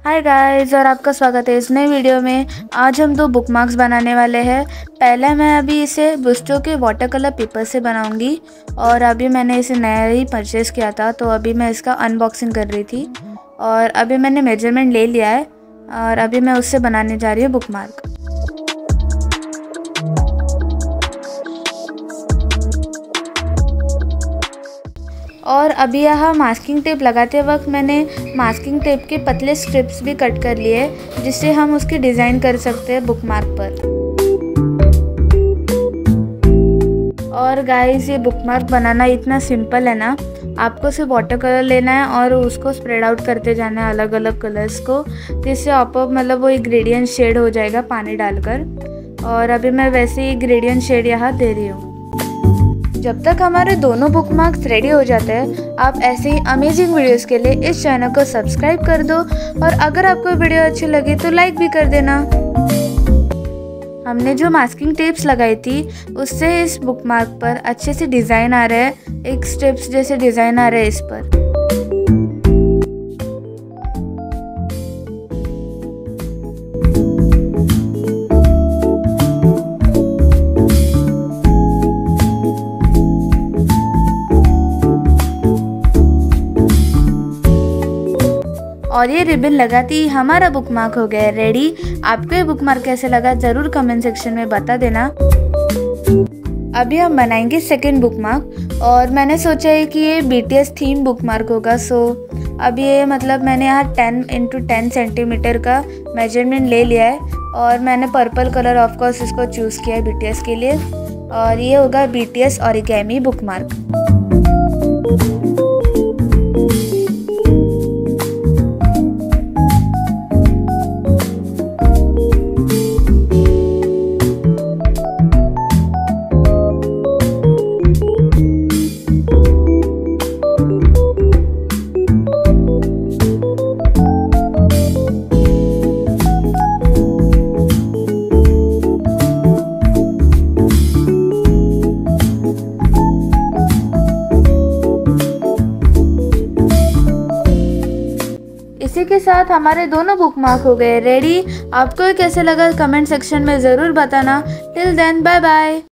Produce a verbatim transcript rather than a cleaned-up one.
Hi guys, और आपका स्वागत है इस नए वीडियो में। आज हम दो बुकमार्क्स बनाने वाले हैं। पहले मैं अभी इसे बुस्टो के वाटर कलर पेपर से बनाऊंगी और अभी मैंने इसे नया ही परचेज़ किया था, तो अभी मैं इसका अनबॉक्सिंग कर रही थी और अभी मैंने मेजरमेंट ले लिया है और अभी मैं उससे बनाने जा रही हूँ बुकमार्क। और अभी यहाँ मास्किंग टेप लगाते वक्त मैंने मास्किंग टेप के पतले स्ट्रिप्स भी कट कर लिए, जिससे हम उसकी डिज़ाइन कर सकते हैं बुकमार्क पर। और गाइस, ये बुकमार्क बनाना इतना सिंपल है ना। आपको सिर्फ वाटर कलर लेना है और उसको स्प्रेड आउट करते जाना है अलग अलग कलर्स को, जिससे आप मतलब वो एक ग्रेडियंट शेड हो जाएगा पानी डालकर। और अभी मैं वैसे ही ग्रेडियंट शेड यहाँ दे रही हूँ। जब तक हमारे दोनों बुकमार्क्स रेडी हो जाते हैं, आप ऐसे ही अमेजिंग वीडियोस के लिए इस चैनल को सब्सक्राइब कर दो और अगर आपको वीडियो अच्छी लगी तो लाइक भी कर देना। हमने जो मास्किंग टेप्स लगाई थी उससे इस बुकमार्क पर अच्छे से डिज़ाइन आ रहा है, एक स्ट्रिप्स जैसे डिज़ाइन आ रहा है इस पर। और ये रिबन लगाती ही हमारा बुकमार्क हो गया रेडी। आपको ये बुकमार्क कैसे लगा ज़रूर कमेंट सेक्शन में बता देना। अभी हम बनाएंगे सेकंड बुकमार्क और मैंने सोचा है कि ये बीटीएस थीम बुकमार्क होगा। सो अभी ये मतलब मैंने यहाँ टेन इंटू टेन सेंटीमीटर का मेजरमेंट ले लिया है और मैंने पर्पल कलर ऑफ कोर्स इसको चूज़ किया है बीटीएस के लिए। और ये होगा बीटीएस ओरिगेमी बुकमार्क। इसी के साथ हमारे दोनों बुकमार्क हो गए रेडी। आपको कैसे लगा कमेंट सेक्शन में ज़रूर बताना। Till then, bye bye.